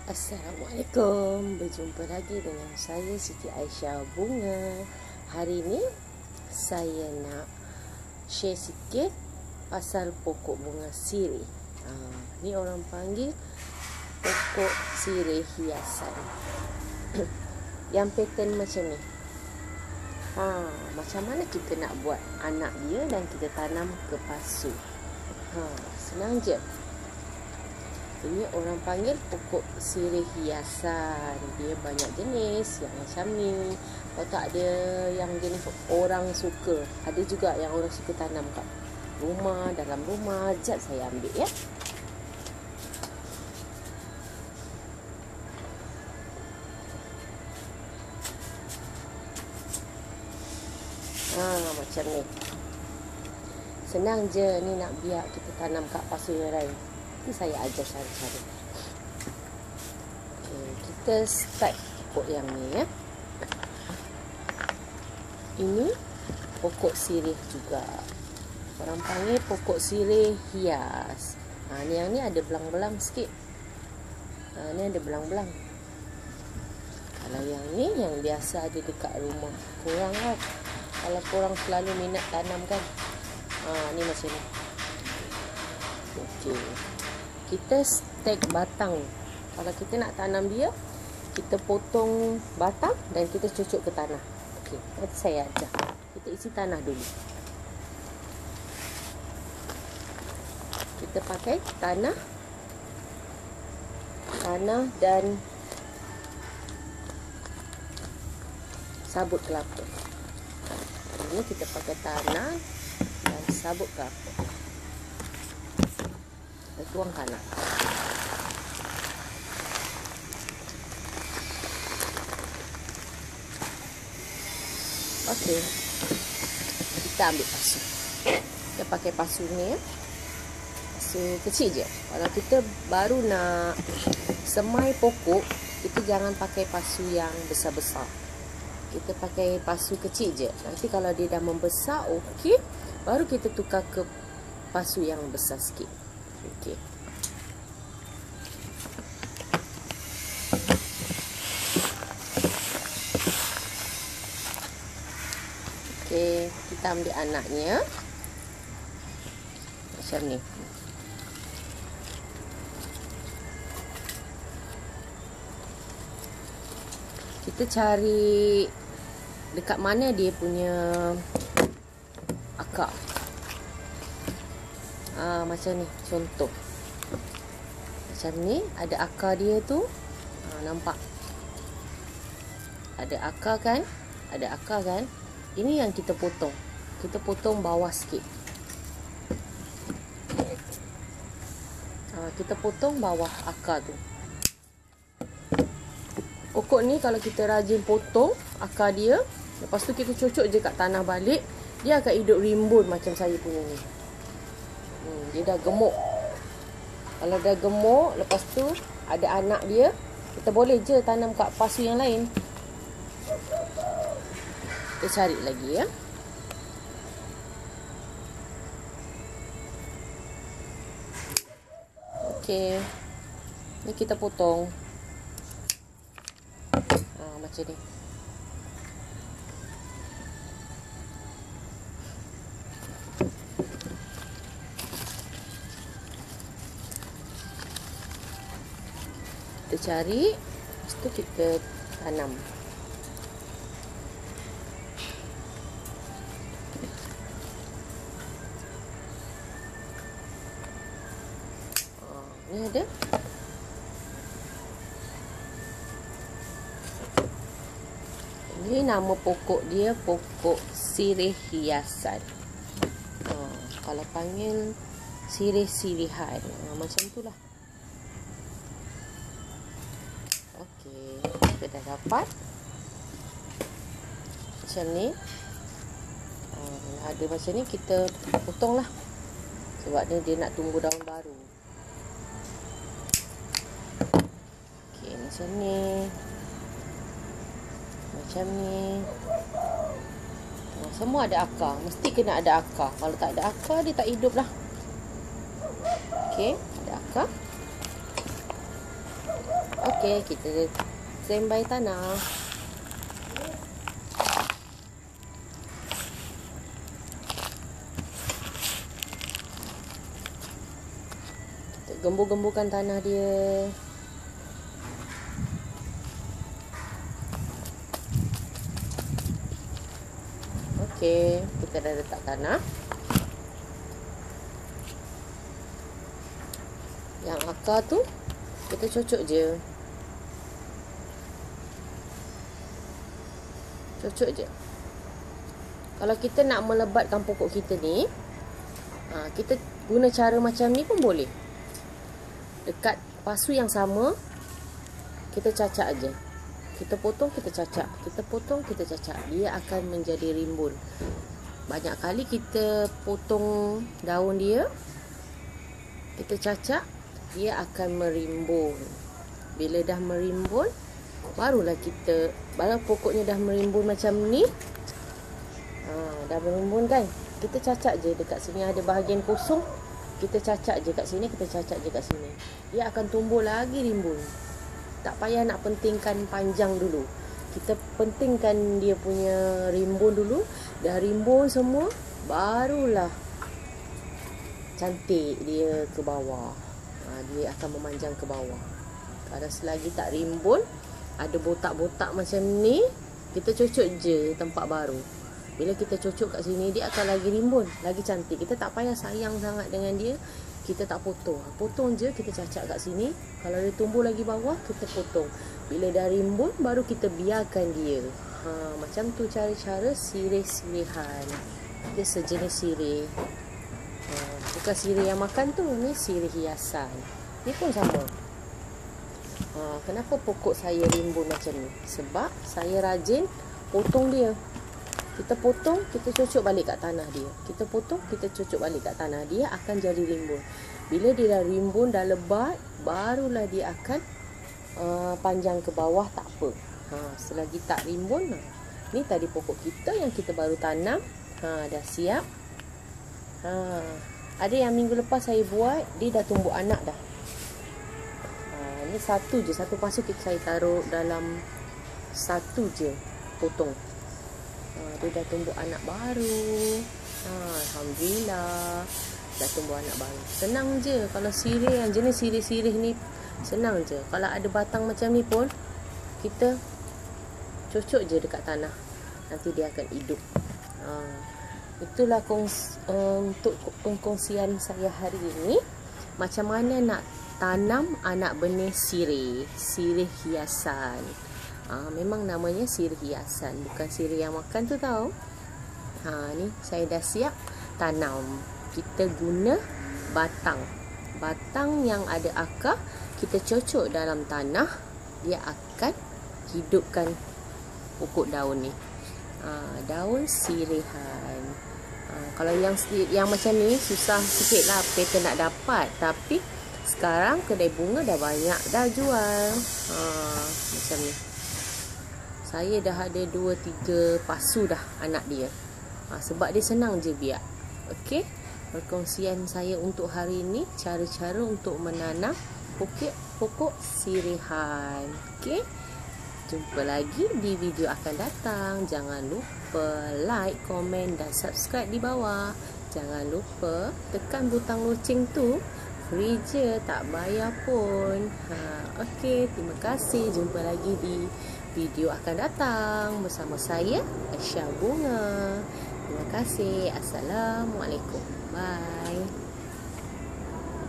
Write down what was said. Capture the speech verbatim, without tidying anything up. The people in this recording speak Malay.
Assalamualaikum, berjumpa lagi dengan saya Siti Aisyah Bunga. Hari ini saya nak share sikit pasal pokok bunga sirih. ha, Ni orang panggil pokok sirih hiasan. Yang pattern macam ni. ha, Macam mana kita nak buat anak dia dan kita tanam ke pasu? ha, Senang je. Ini orang panggil pokok sirih hiasan. Dia banyak jenis yang macam ni. Kalau tak ada yang jenis orang suka, ada juga yang orang suka tanam kat rumah, dalam rumah. Jap saya ambil ya. Ha, macam ni. Senang je ni nak biar kita tanam kat pasu yang lain. Saya ajar cara-cara. Okay, kita start pokok yang ni ya. Ini pokok sirih juga. Orang panggil pokok sirih hias. Ha, ni yang ni ada belang-belang sikit. Ha, ni ada belang-belang. Kalau yang ni yang biasa ada dekat rumah. Korang lah. Kalau korang selalu minat tanam kan. Ha, ni macam ni. Okey. Kita stek batang. Kalau kita nak tanam dia, kita potong batang dan kita cucuk ke tanah. Okey, nanti saya ajar. Kita isi tanah dulu. Kita pakai tanah, tanah dan sabut kelapa. Ini kita pakai tanah dan sabut kelapa. Tuang tanah. Okey. Kita ambil pasu. Kita pakai pasu ni ya. Pasu kecil je. Kalau kita baru nak semai pokok, kita jangan pakai pasu yang besar-besar. Kita pakai pasu kecil je. Nanti kalau dia dah membesar, okey, baru kita tukar ke pasu yang besar sikit. Okey. Okey, kita ambil anaknya. Macam ni. Kita cari dekat mana dia punya akar. Ha, macam ni contoh. Macam ni ada akar dia tu. Ha, nampak? Ada akar kan? Ada akar kan? Ini yang kita potong. Kita potong bawah sikit. Ha, kita potong bawah akar tu. Pokok ni kalau kita rajin potong akar dia, lepas tu kita cucuk je kat tanah balik, dia akan hidup rimbun macam saya punya ni. Hmm, dia dah gemuk. Kalau dah gemuk, lepas tu ada anak dia, kita boleh je tanam kat pasu yang lain. Kita cari lagi ya. Okey. Ni kita potong. Ha, macam ni. Kita cari, lepas tu kita tanam. Oh, ni ada. Ini nama pokok dia pokok sirih hiasan. Oh, kalau panggil sirih sirihan, oh, macam tu lah. Okey, kita dah dapat macam ni. uh, Ada macam ni, kita potong lah. Sebab ni dia nak tumbuh daun baru. Okey, macam ni. Macam ni. uh, Semua ada akar. Mesti kena ada akar. Kalau tak ada akar, dia tak hidup lah. Okey, ada akar. Okey. Okey, kita standby tanah. Kita gembur-gemburkan tanah dia. Okey, kita dah letak tanah. Yang akar tu kita cocok je. Cocok je. Kalau kita nak melebatkan pokok kita ni, ha, kita guna cara macam ni pun boleh. Dekat pasu yang sama, kita cacak je. Kita potong, kita cacak. Kita potong, kita cacak. Dia akan menjadi rimbun. Banyak kali kita potong daun dia, kita cacak, dia akan merimbun. Bila dah merimbun, barulah kita, baru pokoknya dah merimbun macam ni. Ha, dah merimbun kan? Kita cacak je. Dekat sini ada bahagian kosong, kita cacak je kat sini, kita cacak je kat sini. Dia akan tumbuh lagi rimbun. Tak payah nak pentingkan panjang dulu. Kita pentingkan dia punya rimbun dulu. Dah rimbun semua, barulah cantik dia ke bawah. Ha, dia akan memanjang ke bawah. Kalau selagi tak rimbun, ada botak-botak macam ni, kita cocok je tempat baru. Bila kita cocok kat sini, dia akan lagi rimbun, lagi cantik. Kita tak payah sayang sangat dengan dia. Kita tak potong. Potong je, kita cacak kat sini. Kalau dia tumbuh lagi bawah, kita potong. Bila dah rimbun, baru kita biarkan dia. Ha, macam tu cara-cara sirih-sirihan. Dia sejenis sirih. Ha, bukan sirih yang makan tu, ni sirih hiasan. Dia pun sama. Ha, kenapa pokok saya rimbun macam ni? Sebab saya rajin potong dia. Kita potong, kita cocok balik kat tanah dia. Kita potong, kita cocok balik kat tanah dia, akan jadi rimbun. Bila dia dah rimbun, dah lebat, barulah dia akan uh, panjang ke bawah, tak apa. Ha, selagi tak rimbun, ni tadi pokok kita yang kita baru tanam. Ha, dah siap. Ha, ada yang minggu lepas saya buat, dia dah tumbuh anak dah. Ha, ni satu je, satu pasu kita saya taruh dalam satu je potong. Ha, dia dah tumbuh anak baru. Ha, Alhamdulillah, dah tumbuh anak baru. Senang je. Kalau sirih yang jenis sirih-sirih ni, senang je. Kalau ada batang macam ni pun, kita cocok je dekat tanah. Nanti dia akan hidup. Ha, itulah kongs, um, untuk pengkongsian saya hari ini. Macam mana nak tanam anak benih sirih, sirih hiasan. Ha, memang namanya sirih hiasan, bukan sirih yang makan tu tau. Ha, ni saya dah siap tanam. Kita guna batang. Batang yang ada akar, kita cocok dalam tanah, dia akan hidupkan pokok daun ni. Ha, daun sirihan. Ha, kalau yang yang macam ni susah sikit lah pattern nak dapat. Tapi sekarang kedai bunga dah banyak dah jual. Ha, macam ni. Saya dah ada dua tiga pasu dah anak dia. Ha, sebab dia senang je biar. Okey. Perkongsian saya untuk hari ini, cara-cara untuk menanam pokok pokok sirihan. Okey. Jumpa lagi di video akan datang. Jangan lupa like, komen dan subscribe di bawah. Jangan lupa tekan butang loceng tu. Free je, tak bayar pun. Ha, okey, terima kasih. Jumpa lagi di video akan datang bersama saya, Aisyah Bunga. Terima kasih. Assalamualaikum. Bye.